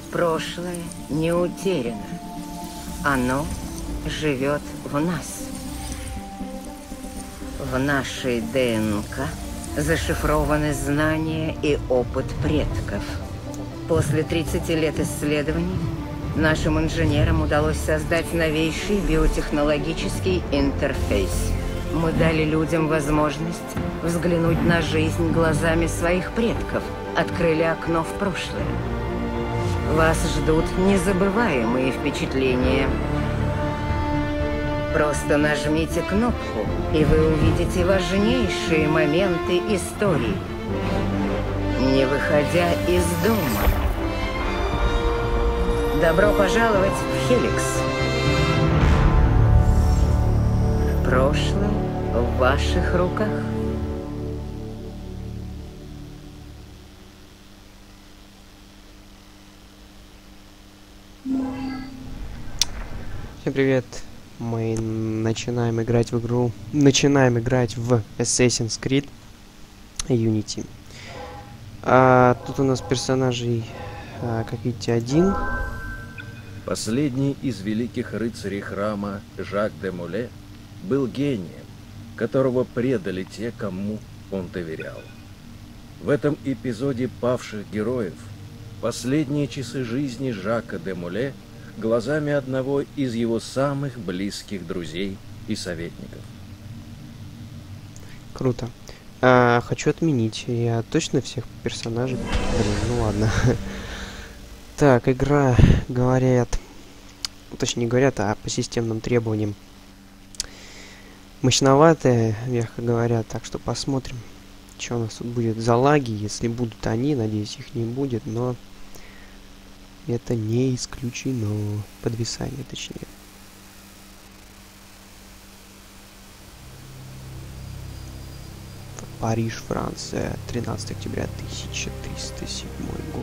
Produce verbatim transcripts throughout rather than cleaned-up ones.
Прошлое не утеряно. Оно живет в нас. В нашей ДНК зашифрованы знания и опыт предков. После тридцати лет исследований нашим инженерам удалось создать новейший биотехнологический интерфейс. Мы дали людям возможность взглянуть на жизнь глазами своих предков, открыли окно в прошлое. Вас ждут незабываемые впечатления. Просто нажмите кнопку, и вы увидите важнейшие моменты истории, не выходя из дома. Добро пожаловать в Хеликс. Прошлое в ваших руках. Всем привет! Мы начинаем играть в игру, начинаем играть в Assassin's Creed Unity. А тут у нас персонажей, а, как видите, один. Последний из великих рыцарей храма Жак де Моле был гением, которого предали те, кому он доверял. В этом эпизоде павших героев последние часы жизни Жака де Моле глазами одного из его самых близких друзей и советников. Круто. А, хочу отменить. Я точно всех персонажей... Блин, ну ладно. Так, игра, говорят... Точнее, не говорят, а по системным требованиям. Мощноватая, мягко говоря. Так что посмотрим, что у нас тут будет за лаги. Если будут они, надеюсь, их не будет, но... Это не исключено. Подвисание, точнее. Париж, Франция. тринадцатое октября тысяча триста седьмой год.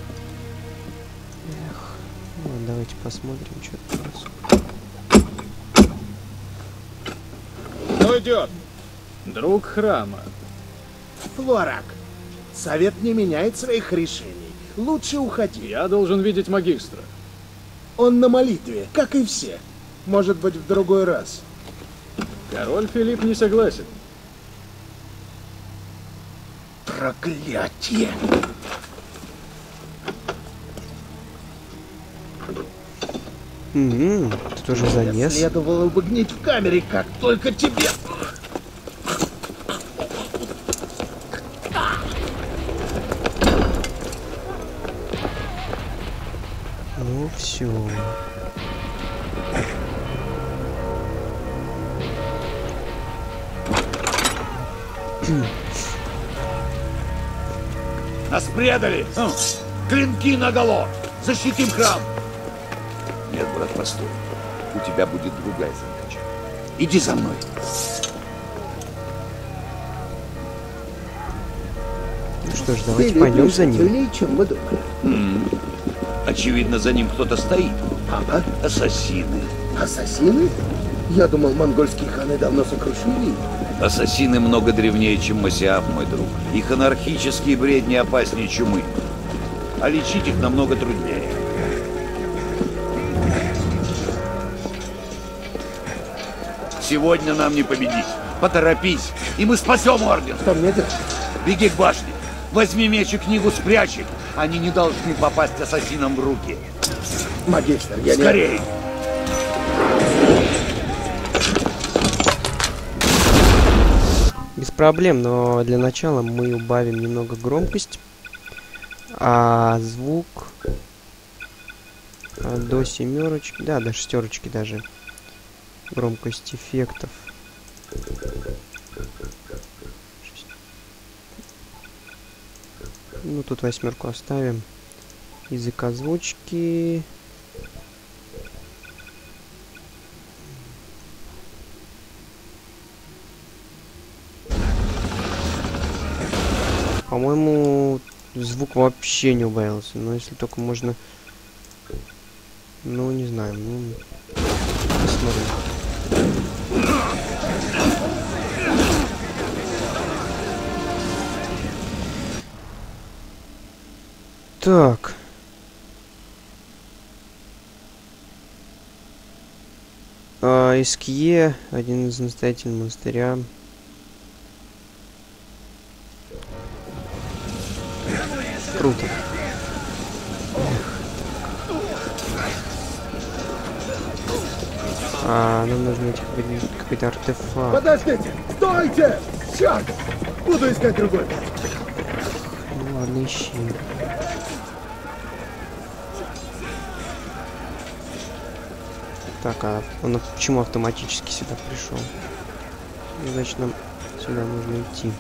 Эх. Ну, давайте посмотрим, что это у нас. Кто идет? Друг храма. Флорак, совет не меняет своих решений. Лучше уходи. Я должен видеть магистра. Он на молитве, как и все. Может быть, в другой раз. Король Филипп не согласен. Проклятие! Угу, ты тоже залез. Следовало бы гнить в камере, как только тебе... Ну все. Нас предали! Клинки наголо! Защитим храм! Нет, брат, постой. У тебя будет другая задача. Иди за мной. Ну что ж, давайте пойдем за ним. Чем мы думали. М-м. Очевидно, за ним кто-то стоит. Ага. Ассасины. Ассасины? Я думал, монгольские ханы давно сокрушили. Ассасины много древнее, чем Масиаф, мой друг. Их анархические бредни опаснее чумы. А лечить их намного труднее. Сегодня нам не победить. Поторопись, и мы спасем орден. Что мне делать? Беги к башне. Возьми меч и книгу, спрячь их. Они не должны попасть ассасинам в руки. Магистр, я Скорей! не... Без проблем, но для начала мы убавим немного громкость. А звук а, до семерочки, да, до шестерочки даже. Громкость эффектов. Ну, тут восьмерку оставим. Язык озвучки. По-моему, звук вообще не убавился. Но если только можно... Ну, не знаю. Ну, посмотрим. Так. А, Искье, один из настоятелей монастыря. Круто. А, нам нужно найти какой-то какой-то артефакт. Подождите! Стойте! Черт! Буду искать другой. Ну ладно, ищи. Так, а он почему автоматически сюда пришел? Значит, нам сюда нужно идти.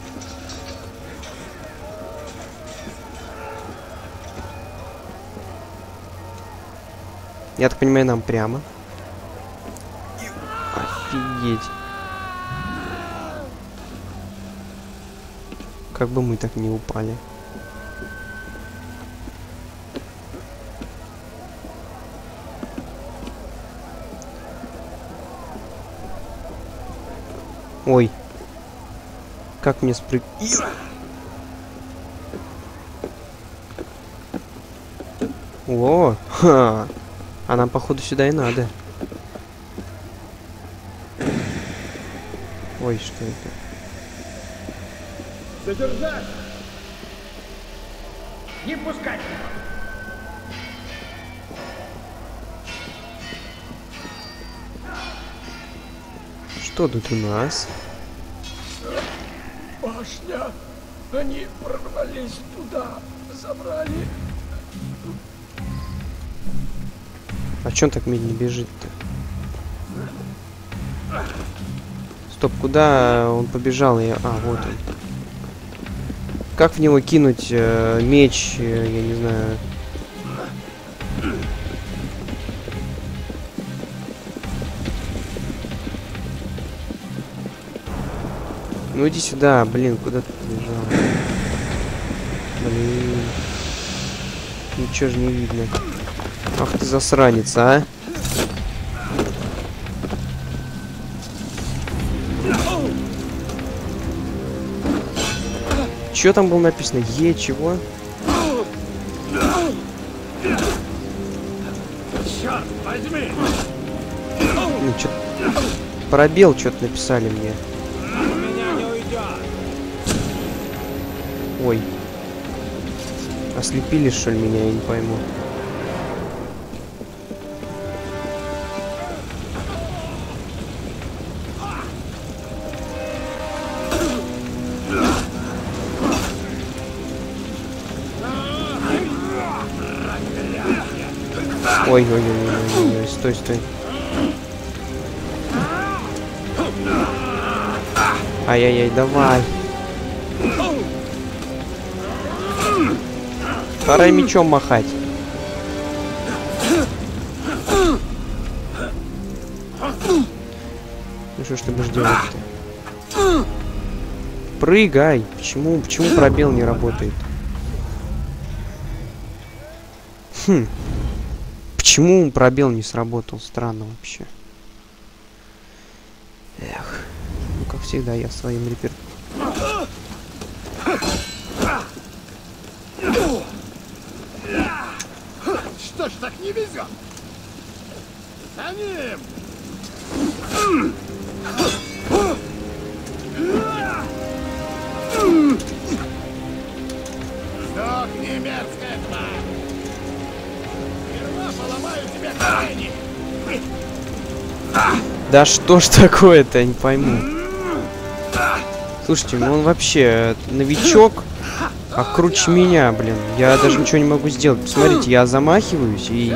Я так понимаю, нам прямо. Офигеть. Как бы мы так не упали. Ой. Как мне спрыг... О, ха. А нам, походу, сюда и надо. Ой, что это? Задержать! Не пускать! Что тут у нас? Башня! Они прорвались туда, забрали. А чё он так медленно бежит-то? Стоп, куда он побежал? Я... А, вот он. Как в него кинуть э, меч, э, я не знаю. Ну иди сюда, блин, куда ты побежал? Блин. Ничего же не видно. Ах ты засранец, а? Чё там было написано? Е, чего? Черт возьми! Ну, чё... Пробел что-то написали мне. У меня не уйдет! Ой. Ослепили, что ли, меня, я не пойму. Ой, ой, ой, ой, ой, ой, стой, стой. Ай-яй-яй, давай. Пора мечом махать. Ну что ж ты будешь делать-то? Прыгай! Почему, почему пробел не работает? Хм. Почему пробел не сработал? Странно вообще. Эх. Ну, как всегда, я в своем репертуаре. Что ж так не везет? За ним! Сдохни, мерзкая тварь! Сперва поломаю тебе колени! Да что ж такое-то, я не пойму. Слушайте, ну он вообще новичок, а круче меня, блин. Я даже ничего не могу сделать. Посмотрите, я замахиваюсь и...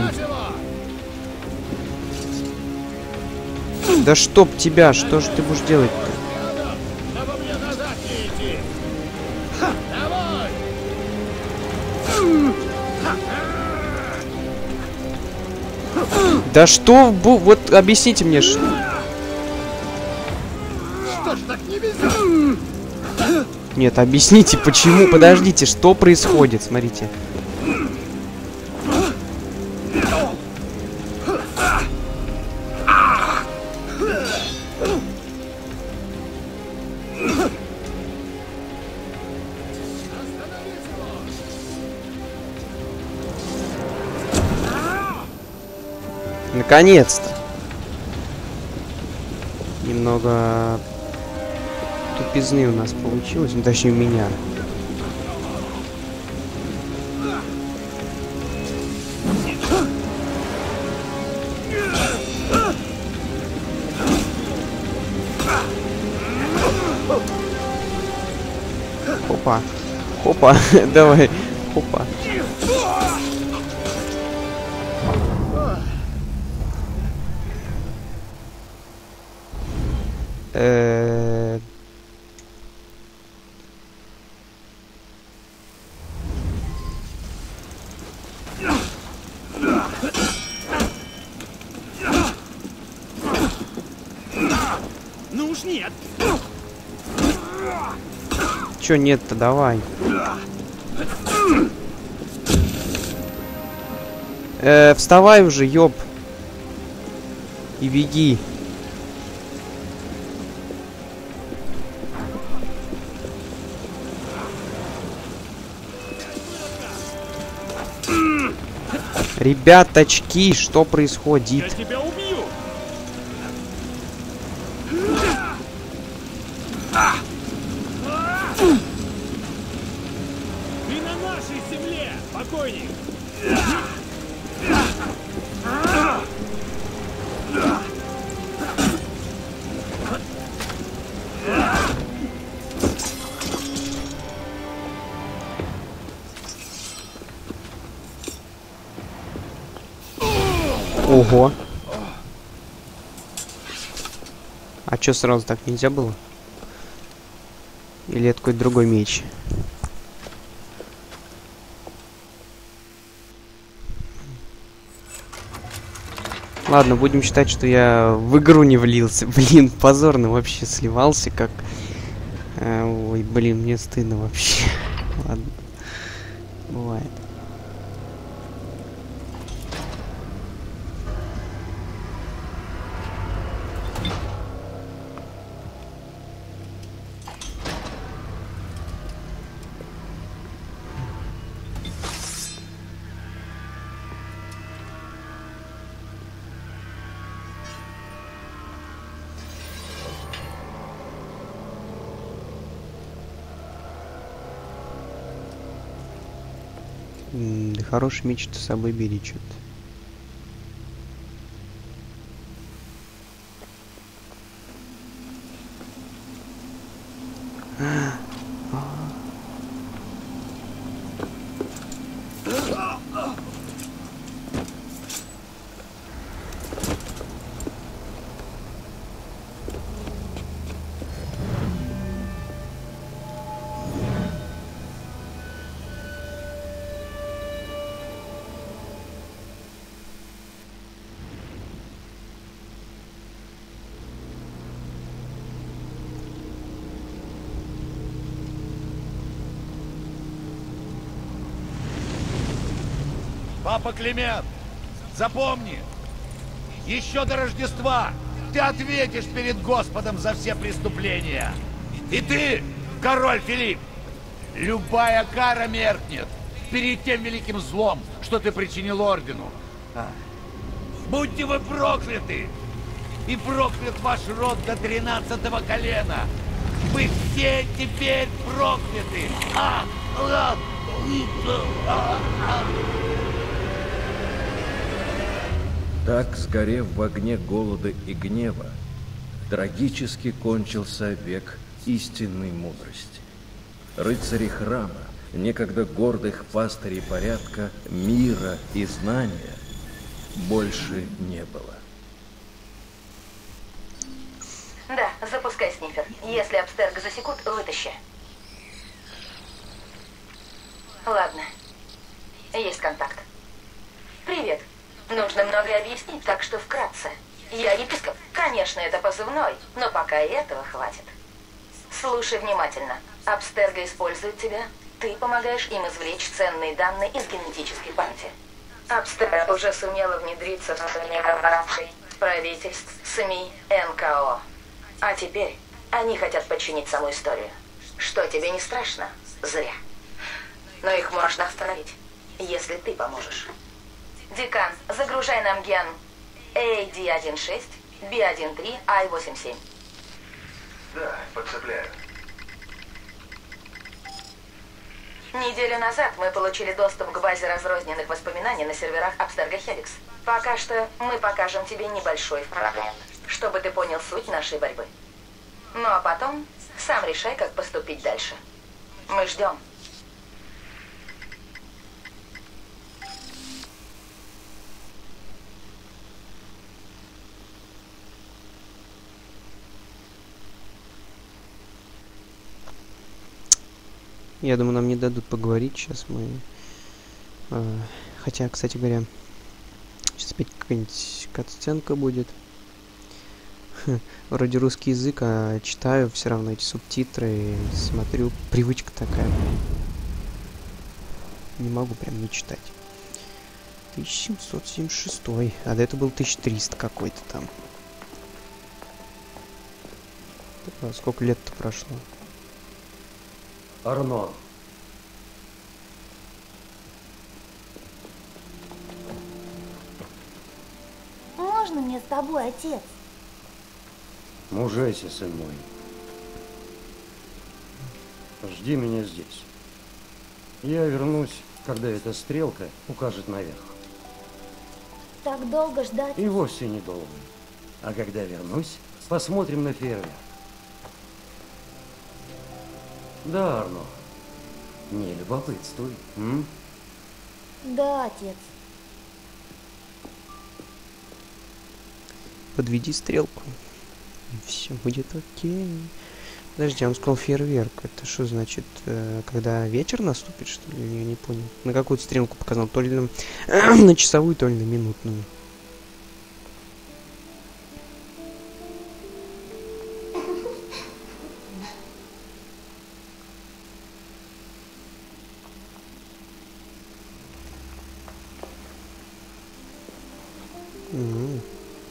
Да чтоб тебя, что же ты будешь делать-то? Чтобы мне назад не идти! Давай! Да что, бу... вот объясните мне, что... Что ж так не везет? Нет, объясните, почему, подождите, что происходит, смотрите. Наконец-то. немного тупизны у нас получилось, ну, точнее у меня. Хопа, хопа, давай, хопа. Э-э- Ну уж нет. Чё нет-то, давай. Э, вставай уже, ёб. И беги. Ребяточки, что происходит? Я тебя убью. Ты на нашей земле, покойник. Ого. А чё сразу так нельзя было? Или это какой-то другой меч? Ладно, будем считать, что я в игру не влился. Блин, позорно вообще сливался, как... А, ой, блин, мне стыдно вообще. Ладно. Бывает. М, да хороший меч-то с собой бери, что-то. Папа Климент, запомни, еще до Рождества ты ответишь перед Господом за все преступления. И ты, король Филипп, любая кара меркнет перед тем великим злом, что ты причинил ордену. Будьте вы прокляты! И проклят ваш род до тринадцатого колена! Вы все теперь прокляты! А, а, а, а. Так, сгорев в огне голода и гнева, трагически кончился век истинной мудрости. Рыцари храма, некогда гордых пастырей порядка, мира и знания, больше не было. Да, запускай снифер. Если Абстерго засекут, вытащи. Ладно. Есть контакт. Привет. Нужно многое объяснить, так что вкратце. Я епископ. Конечно, это позывной, но пока и этого хватит. Слушай внимательно. Абстерго использует тебя. Ты помогаешь им извлечь ценные данные из генетической памяти. Абстерго уже сумела внедриться в мир корпораций, правительств, СМИ, эн ка о. А теперь они хотят подчинить саму историю. Что, тебе не страшно? Зря. Но их можно остановить, если ты поможешь. Декан, загружай нам ген эй ди один шесть, би один три, ай восемь семь. Да, подцепляю. Неделю назад мы получили доступ к базе разрозненных воспоминаний на серверах Абстерго Хеликс. Пока что мы покажем тебе небольшой фрагмент, чтобы ты понял суть нашей борьбы. Ну а потом сам решай, как поступить дальше. Мы ждем. Я думаю, нам не дадут поговорить. Сейчас мы... Э, хотя, кстати говоря, сейчас опять какая-нибудь катсценка будет. Вроде русский язык, а читаю все равно эти субтитры, смотрю. Привычка такая. Не могу прям не читать. тысяча семьсот семьдесят шестой. А до этого был тысяча триста какой-то там. А сколько лет-то прошло? Арно. Можно мне с тобой, отец? Мужайся, сын мой. Жди меня здесь. Я вернусь, когда эта стрелка укажет наверх. Так долго ждать? И вовсе недолго. А когда вернусь, посмотрим на фейерверк. Да, Арно. Не любопытствуй, м? Да, отец. Подведи стрелку. И все будет окей. Подожди, он сказал фейерверк. Это что значит, э, когда вечер наступит, что ли? Я не понял. На какую стрелку показал? То ли на, на часовую, то ли на минутную. Mm-hmm.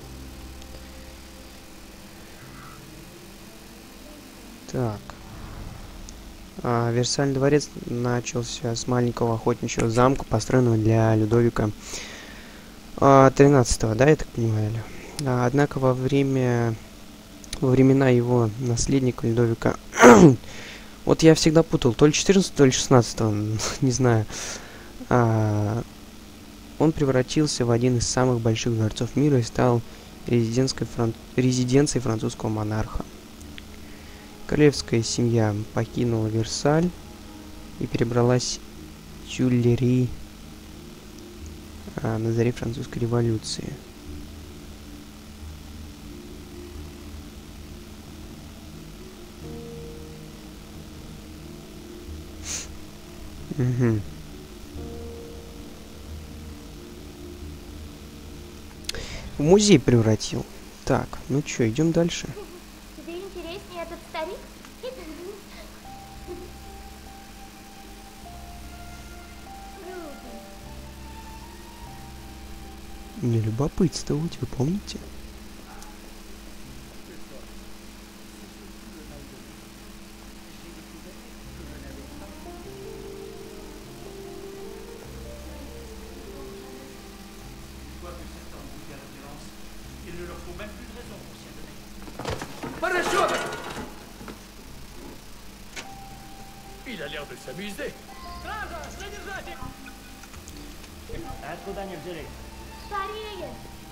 Так. А, Версальный дворец начался с маленького охотничьего замка, построенного для Людовика а, тринадцатого, да, я так понимаю? А, однако во время во времена его наследника Людовика вот я всегда путал, то ли четырнадцатого, то ли шестнадцатого, не знаю. А, он превратился в один из самых больших дворцов мира и стал резиденцией, фран... резиденцией французского монарха. Королевская семья покинула Версаль и перебралась в Тюильри а, на заре французской революции. Угу. В музей превратил. Так, ну чё, идем дальше. Тебе интереснее этот старик? Не любопытствовать, вы помните? Il a l'air de s'amuser. Откуда они взялись? Скорее!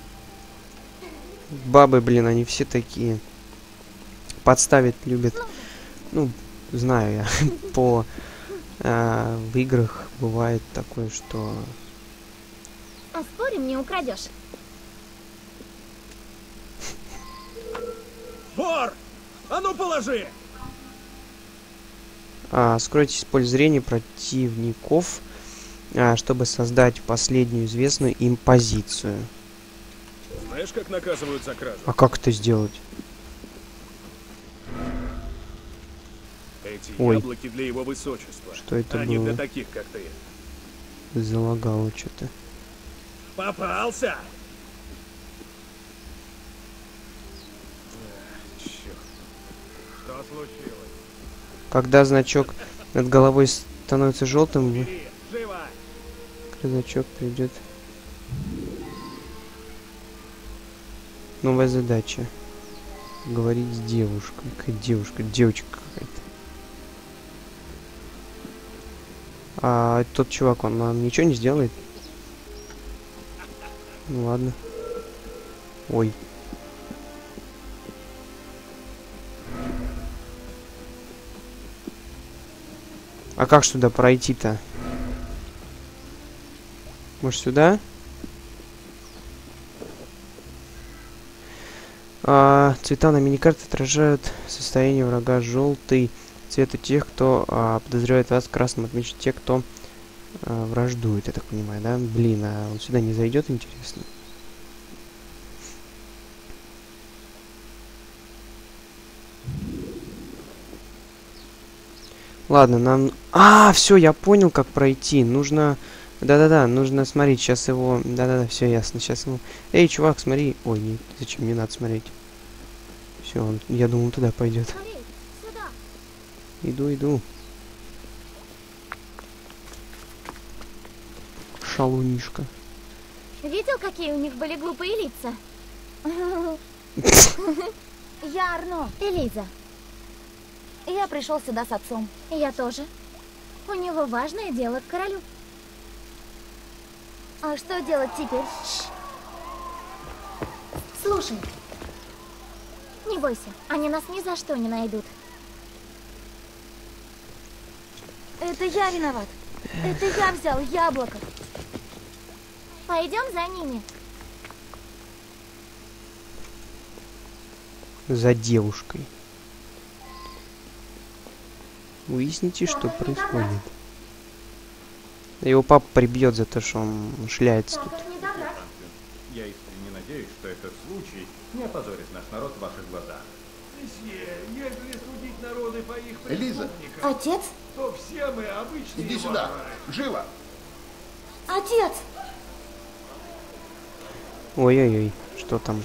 Бабы, блин, они все такие. Подставить любят. Ну, знаю я. По э, в играх бывает такое, что... А спорим, не украдешь. Вор! А ну положи! А, скройтесь в поле зрения противников, а, чтобы создать последнюю известную им позицию. Знаешь, как наказывают за кражу? А как это сделать? Эти Ой. яблоки для его высочества. Что это а не было? для таких, как ты. Залагало что-то. Попался! Черт. Что случилось? Когда значок над головой становится желтым, Бери, живо! значок придет. Новая задача. Говорить с девушкой. Какая девушка? Девочка какая-то. А тот чувак, он нам ничего не сделает? Ну ладно. Ой. А как ж туда пройти-то? Может, сюда? А, цвета на миникарте отражают состояние врага. Желтый цвет у тех, кто а, подозревает вас, красным отмечен те, кто а, враждует, я так понимаю, да? Блин, а он сюда не зайдет, интересно? Ладно, нам... А, все, я понял, как пройти. Нужно... Да-да-да, нужно смотреть, сейчас его... Да-да-да, все ясно, сейчас ему... Эй, чувак, смотри... Ой, не... зачем, не надо смотреть. Все, он... я думал, он туда пойдет. Смотри, сюда. Иду, иду. Шалунишка. Видел, какие у них были глупые лица? Я Арно. Элиза. Я пришел сюда с отцом. Я тоже. У него важное дело к королю. А что делать теперь? Ш. Слушай. Не бойся, они нас ни за что не найдут. Это я виноват. Это я взял яблоко. Пойдем за ними. За девушкой. Выясните, что происходит. Его папа прибьет за то, что он шляется тут. Я искренне надеюсь, что этот случай не опозорит наш народ в ваших глазах. Если судить народы по их Элиза. преступникам, Отец? то все мы обычные Иди сюда. варвары. Живо. Отец! Ой-ой-ой, что там?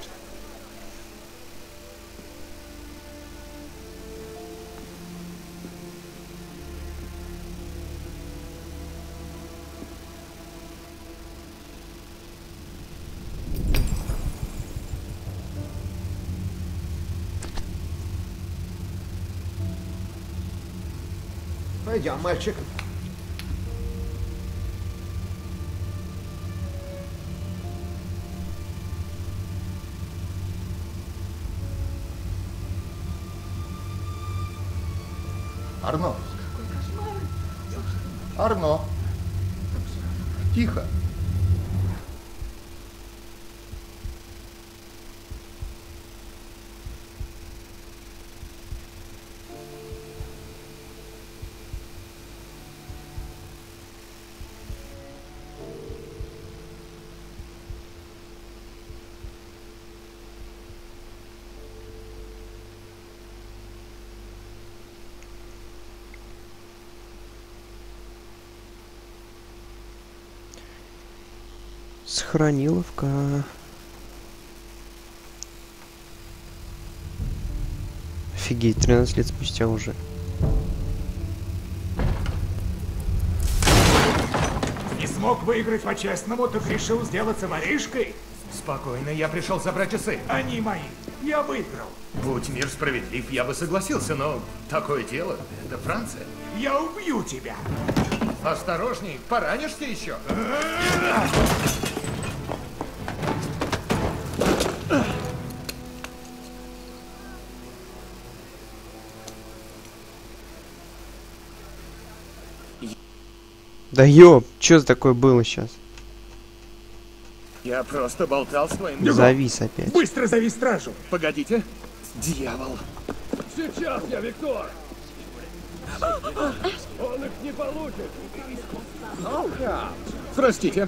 Пойдем, мальчик. Арно. Арно. Тихо. Сохраниловка. Офигеть, тринадцать лет спустя уже. Не смог выиграть по-честному, так решил сделаться воришкой? Спокойно, я пришел забрать часы. Они мои. Я выиграл. Будь мир справедлив, я бы согласился, но такое дело, это Франция. Я убью тебя. Осторожней, поранишься еще. Да ёп, что за такое было сейчас? Я просто болтал с твоим... Завис опять. Быстро зови стражу. Погодите. Дьявол. Сейчас я, Виктор. Он их не получит. Ну-ка. Простите.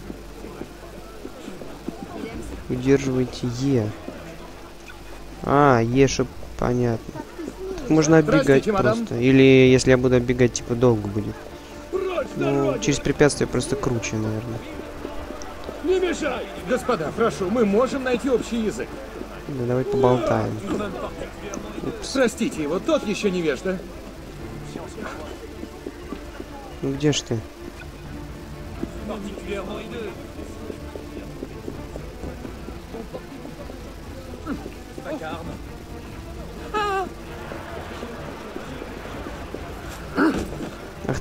Удерживайте Е. А, Е, чтоб понятно. Так можно оббегать просто. Или если я буду оббегать, типа долго будет. Ну, через препятствие просто круче, наверное. Не мешай! Господа, прошу, мы можем найти общий язык. Да, давай поболтаем. Упс. Простите его, тот еще невежда. Ну где ж ты?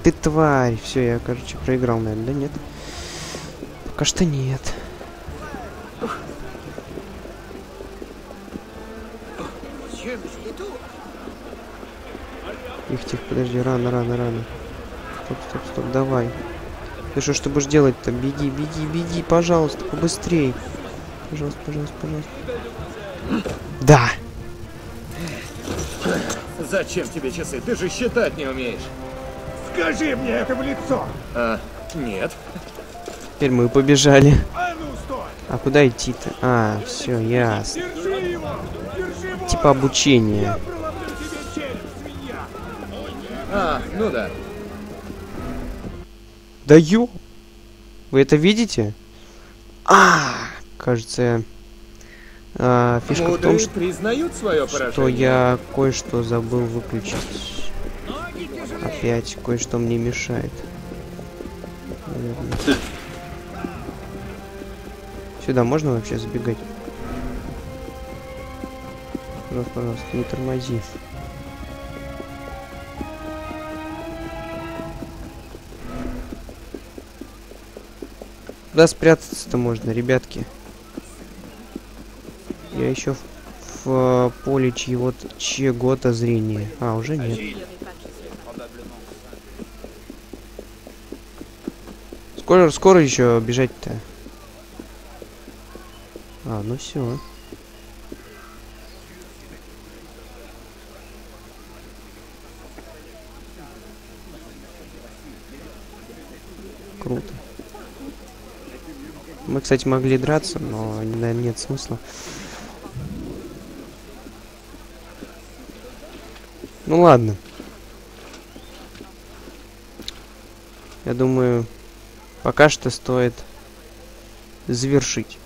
ты тварь. Все, я, короче, проиграл, наверное, да? Нет? Пока что нет. Тихо, тихо, подожди, рано, рано, рано. Стоп, стоп, стоп, давай. Ты что ж ты будешь делать-то? Беги, беги, беги, пожалуйста, побыстрей. Пожалуйста, пожалуйста, пожалуйста. Да! Зачем тебе часы? Ты же считать не умеешь. Скажи мне это в лицо. А, нет. Теперь мы побежали. А ну стой! А куда идти-то? А, все, ясно. Держи его! Держи его! Типа обучение. Я проломлю тебе череп, свинья! А, ну да. Да ё! Вы это видите? А, кажется, а, фишка в том, что, признают свое что поражение. я кое-что забыл выключить. Опять кое-что мне мешает. Наверное. Сюда можно вообще забегать? Пожалуйста, пожалуйста, не тормози. Куда спрятаться-то можно, ребятки? Я еще в, в поле чьего-то чьего-то зрения. А, уже нет. Скоро, скоро еще бежать-то. А, ну все. Круто. Мы, кстати, могли драться, но, наверное, нет смысла. Ну ладно. Я думаю, пока что стоит завершить.